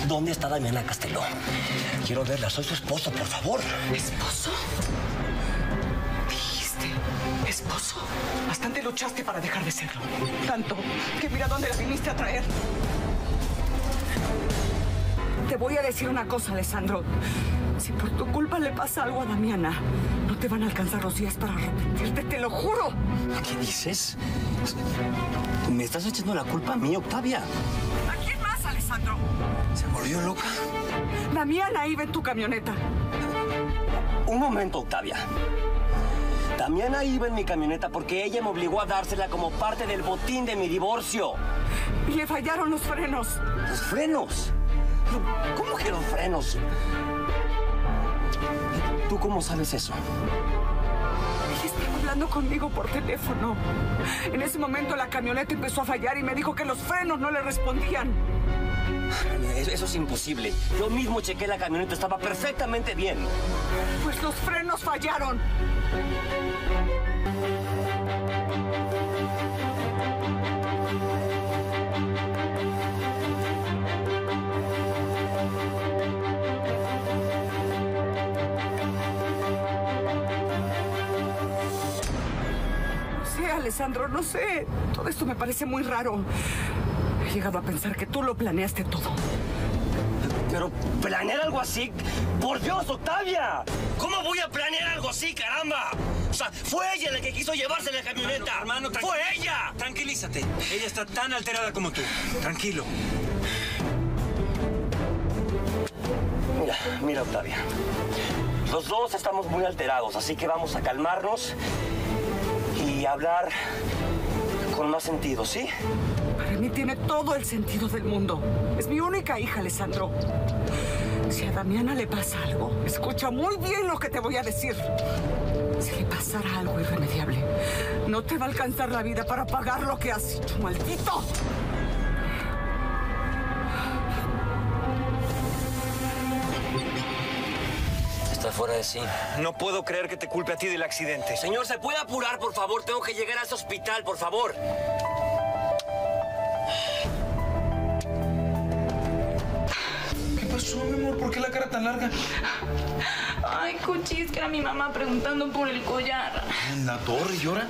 ¿Dónde está Damiana Casteló? Quiero verla. Soy su esposo, por favor. ¿Esposo? ¿Esposo? Bastante luchaste para dejar de serlo. Tanto que mira dónde la viniste a traer. Te voy a decir una cosa, Alessandro. Si por tu culpa le pasa algo a Damiana, no te van a alcanzar los días para arrepentirte, te lo juro. ¿Qué dices? ¿Me estás echando la culpa a mí, Octavia? ¿A quién más, Alessandro? ¿Se volvió loca? Damiana iba en tu camioneta. Un momento, Octavia. Damiana iba en mi camioneta porque ella me obligó a dársela como parte del botín de mi divorcio. Y le fallaron los frenos. ¿Los frenos? ¿Cómo que los frenos? ¿Tú cómo sabes eso? Ella estaba hablando conmigo por teléfono. En ese momento la camioneta empezó a fallar y me dijo que los frenos no le respondían. Eso es imposible. Yo mismo chequé la camioneta, estaba perfectamente bien. Pues los frenos fallaron. No sé, Alessandro, no sé. Todo esto me parece muy raro. He llegado a pensar que tú lo planeaste todo. ¿Pero planear algo así? ¡Por Dios, Octavia! ¿Cómo voy a planear algo así, caramba? O sea, fue ella la que quiso llevarse la camioneta. Hermano, ¡Fue ella! Tranquilízate. Ella está tan alterada como tú. Tranquilo. Mira, Octavia. Los dos estamos muy alterados, así que vamos a calmarnos y hablar con más sentido, ¿sí? Para mí tiene todo el sentido del mundo. Es mi única hija, Alessandro. Si a Damiana le pasa algo, escucha muy bien lo que te voy a decir. Si le pasara algo irremediable, no te va a alcanzar la vida para pagar lo que has hecho, maldito. Está fuera de sí. No puedo creer que te culpe a ti del accidente. Señor, ¿se puede apurar, por favor? Tengo que llegar a ese hospital, por favor. ¿Qué pasó, mi amor? ¿Por qué la cara tan larga? Ay, Cuchi, es que era mi mamá preguntando por el collar. ¿En la torre llora?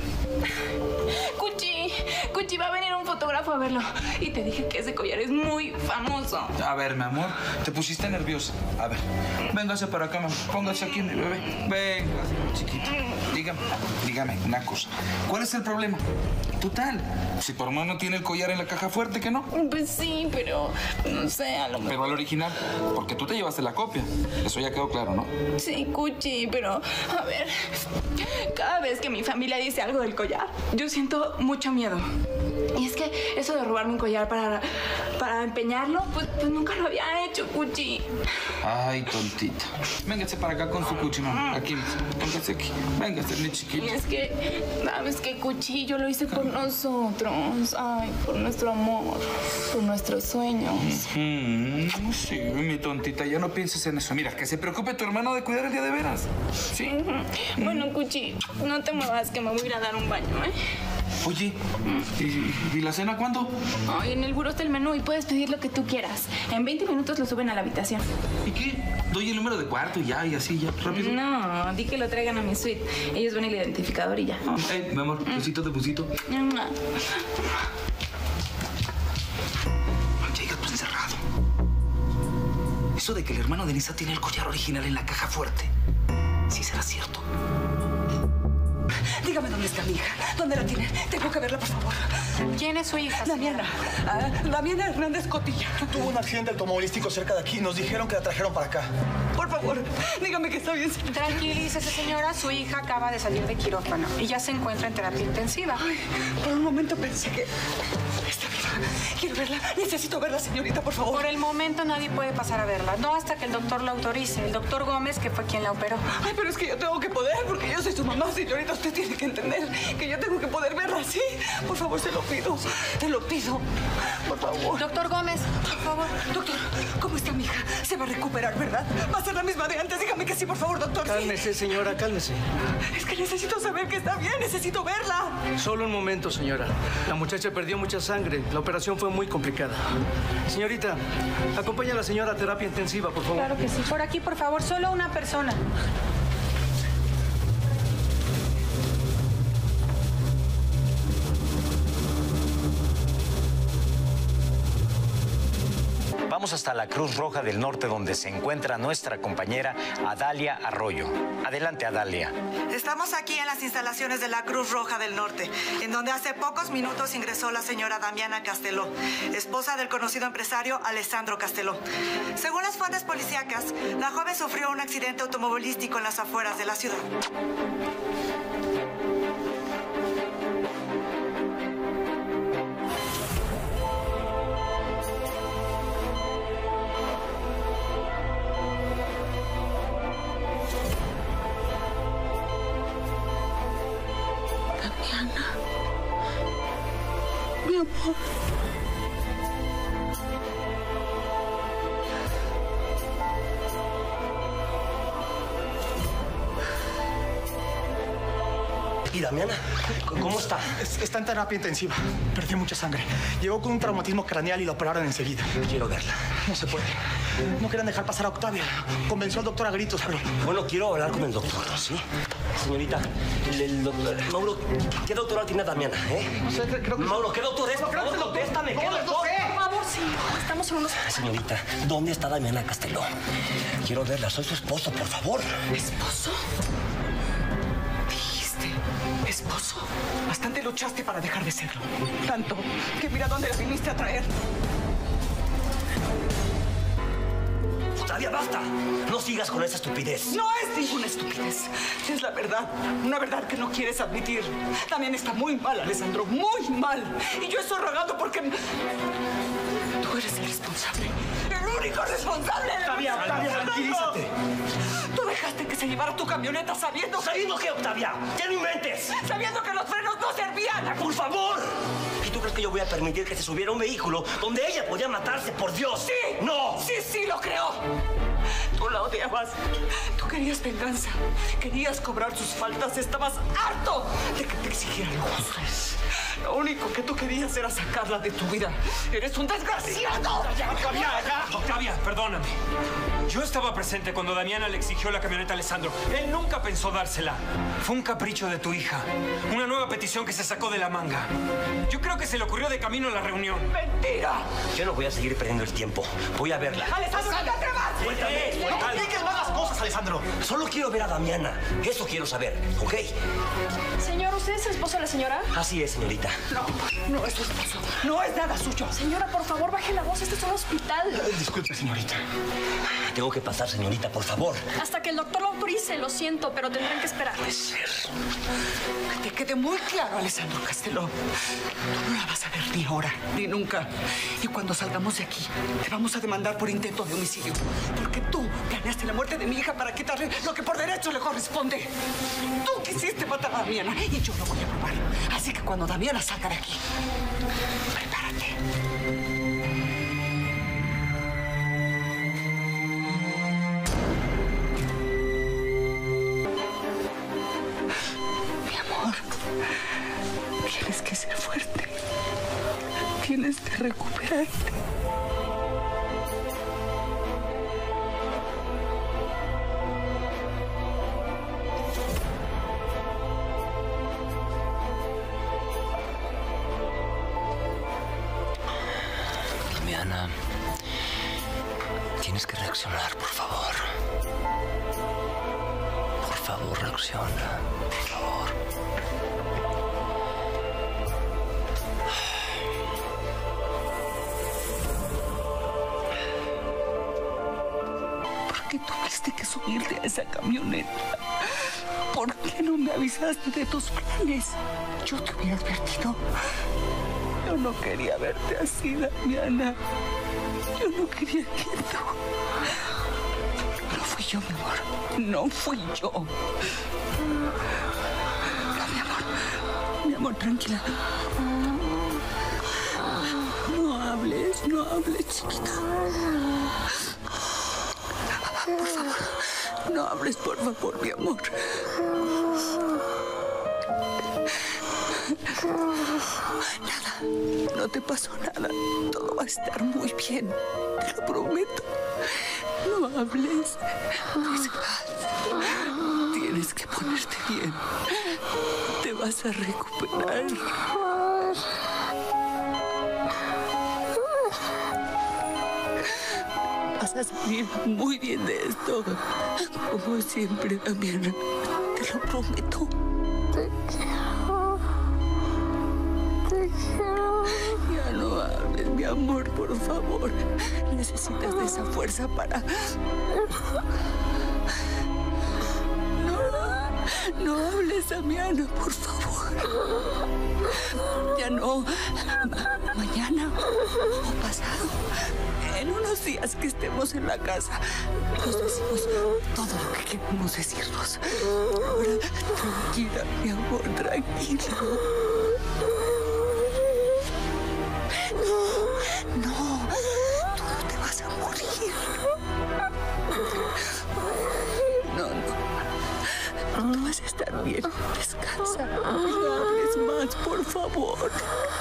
Cuchi, va a venir un fotógrafo a verlo. Y te dije que ese collar es muy famoso. A ver, mi amor, te pusiste nerviosa. A ver, véngase para acá, mamá. Póngase aquí, mi bebé. Venga, chiquita. Dígame una cosa. ¿Cuál es el problema? Total, si tu hermano tiene el collar en la caja fuerte, ¿que no? Pues sí, pero no sé, a lo mejor. Pero al original, porque tú te llevaste la copia. Eso ya quedó claro, ¿no? Sí, Cuchi, pero a ver, cada vez que mi familia dice algo del collar, yo siento mucho miedo. Y es que eso de robarme un collar para empeñarlo, pues nunca lo había hecho, Cuchi. Ay, tontita. Véngase para acá con su Cuchi, mamá. Aquí, póngase aquí. Véngase, mi chiquito. Y es que, ¿sabes qué, Cuchi? Yo lo hice por nosotros. Ay, por nuestro amor, por nuestros sueños. Sí, mi tontita, ya no pienses en eso. Mira, que se preocupe tu hermano de cuidar el día de veras. ¿Sí? Bueno, Cuchi, no te muevas, que me voy a ir a dar un baño, ¿eh? Oye, ¿y la cena cuándo? Ay, en el buró está el menú y puedes pedir lo que tú quieras. En 20 minutos lo suben a la habitación. ¿Y qué? Doy el número de cuarto y ya, y así, ya, rápido. No, di que lo traigan a mi suite. Ellos ven el identificador y ya. Mi amor, besito de busito. Mua. Oye, tú encerrado. Eso de que el hermano de Nisa tiene el collar original en la caja fuerte, ¿sí será cierto? Dígame dónde está mi hija. ¿Dónde la tiene? Tengo que verla, por favor. ¿Quién es su hija? Damiana. Damiana Hernández Cotilla. Tuvo un accidente automovilístico cerca de aquí. Nos dijeron que la trajeron para acá. Por favor, dígame que está bien. Tranquilícese, señora. Su hija acaba de salir de quirófano y ya se encuentra en terapia intensiva. Ay, por un momento pensé que está viva. Quiero verla. Necesito verla, señorita, por favor. Por el momento nadie puede pasar a verla. No hasta que el doctor lo autorice. El doctor Gómez, que fue quien la operó. Ay, pero es que yo tengo que poder, porque yo soy su mamá, señorita. Usted tiene que entender que yo tengo que poder verla, ¿sí? Por favor, se lo pido. Te lo pido. Por favor. Doctor Gómez, por favor. Doctor, ¿cómo está mi hija? ¿Se va a recuperar, ¿verdad? Va a ser la misma de antes. Dígame que sí, por favor, doctor. Cálmese, señora, cálmese. Es que necesito saber que está bien. Necesito verla. Solo un momento, señora. La muchacha perdió mucha sangre. La operación fue muy complicada. Señorita, acompaña a la señora a terapia intensiva, por favor. Claro que sí. Por aquí, por favor, solo una persona. Vamos hasta la Cruz Roja del Norte, donde se encuentra nuestra compañera Adalia Arroyo. Adelante, Adalia. Estamos aquí en las instalaciones de la Cruz Roja del Norte, en donde hace pocos minutos ingresó la señora Damiana Casteló, esposa del conocido empresario Alessandro Casteló. Según las fuentes policíacas, la joven sufrió un accidente automovilístico en las afueras de la ciudad. Mi amor. ¿Y Damiana? ¿Cómo está? Está en terapia intensiva. Perdió mucha sangre. Llegó con un traumatismo craneal y la operaron enseguida. Quiero verla. No se puede. No querían dejar pasar a Octavia. Convenció al doctor a gritos, pero... Bueno, quiero hablar con el doctor, ¿sí? Señorita, el doctor... Mauro, ¿qué doctora tiene Damiana, No sé, creo que... Mauro, ¿qué doctor es? Por favor, contéstame. ¿Qué doctor? Por favor, sí. Estamos en unos... Señorita, ¿dónde está Damiana Casteló? Quiero verla. Soy su esposo, por favor. ¿Esposo? Esposo, bastante luchaste para dejar de serlo. Tanto que mira dónde la viniste a traer. Octavia, basta. No sigas con esa estupidez. No es ninguna estupidez. Es la verdad. Una verdad que no quieres admitir. También está muy mal, Alessandro. Muy mal. Y yo estoy rogando porque... Tú eres el responsable. El único responsable. Octavia, tranquilízate. Tú dejaste que se llevara tu camioneta sabiendo... ¿Sabiendo qué, Octavia? ¡Ya no inventes! Sabiendo que los frenos no servían. ¡Por favor! ¿Y tú crees que yo voy a permitir que se subiera a un vehículo donde ella podía matarse, por Dios? ¡Sí! ¡No! Sí, lo creo. Tú la odiabas. Tú querías venganza. Querías cobrar sus faltas. Estabas harto de que te exigiera lo justo. Lo único que tú querías era sacarla de tu vida. ¡Eres un desgraciado! Octavia, perdóname. Yo estaba presente cuando Damiana le exigió la camioneta a Alessandro. Él nunca pensó dársela. Fue un capricho de tu hija. Una nueva petición que se sacó de la manga. Yo creo que se le ocurrió de camino a la reunión. ¡Mentira! Yo no voy a seguir perdiendo el tiempo. Voy a verla. ¡Alessandro, no te atrevas! ¡Suéltame! No compliques más las cosas, Alessandro. Solo quiero ver a Damiana. Eso quiero saber, ¿ok? Señor, ¿usted es el esposo de la señora? Así es, señorita. No es tu esposo. No es nada suyo. Señora, por favor, baje la voz. Este es un hospital. Disculpe, señorita. Tengo que pasar, señorita, por favor. Hasta que el doctor lo autorice, lo siento, pero tendrán que esperar. Que te quede muy claro, Alessandro Casteló. Tú no la vas a ver ni ahora, ni nunca. Y cuando salgamos de aquí, te vamos a demandar por intento de homicidio. Porque tú planeaste la muerte de mi hija para quitarle lo que por derecho le corresponde. Tú quisiste matar a Damiana y yo lo voy a probar. Así que cuando Damiana salga de aquí, prepárate. Tienes que ser fuerte. Tienes que recuperarte. Damiana, tienes que reaccionar, por favor. Por favor, reacciona. Por favor. ¿Por qué tuviste que subirte a esa camioneta? ¿Por qué no me avisaste de tus planes? Yo te hubiera advertido. Yo no quería verte así, Damiana. Yo no quería que tú... No fui yo, mi amor. No fui yo. No, mi amor, tranquila. No hables, chiquita. no hables, por favor, mi amor. Nada, no te pasó nada. Todo va a estar muy bien, te lo prometo. No hables. Tienes que ponerte bien. Te vas a recuperar. Vas a salir muy bien de esto. Como siempre, Damiana. Te lo prometo. Te quiero. Te quiero. Ya no hables, mi amor, por favor. Necesitas de esa fuerza para... No hables, Damiana, por favor. Ya no. Mañana o pasado, en unos días que estemos en la casa, nos decimos todo lo que queremos decirnos. Ahora, tranquila, mi amor, tranquila. No, tú no te vas a morir. No. Tú vas a estar bien. Descansa. No hables más, por favor.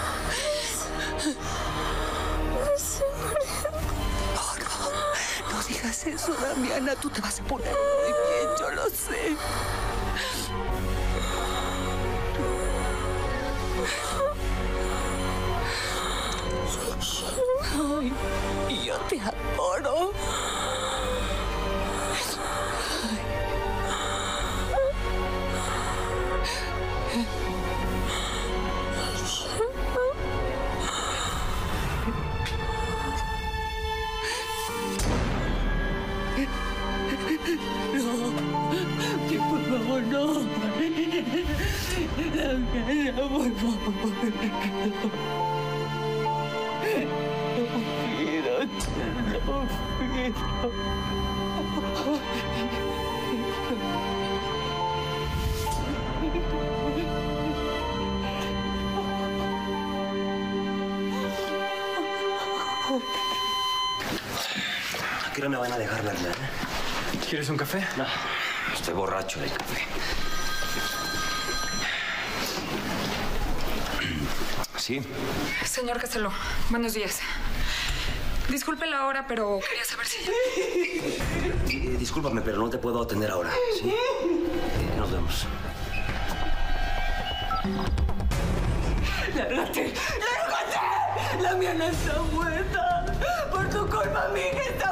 No digas eso, Damiana. Tú te vas a poner muy bien, yo lo sé. Ay, yo te adoro. No, por favor, no. Damiana, por favor, no. No quiero. ¿A qué hora me van a dejar, Bernal? ¿Quieres un café? No, estoy borracho de café. ¿Sí? Señor Casteló, buenos días. Disculpe la hora, pero quería saber si... Discúlpame, pero no te puedo atender ahora, ¿sí? Nos vemos. ¡Lárgate! ¡Lárgate! Damiana está muerta. Por tu culpa, mi hija está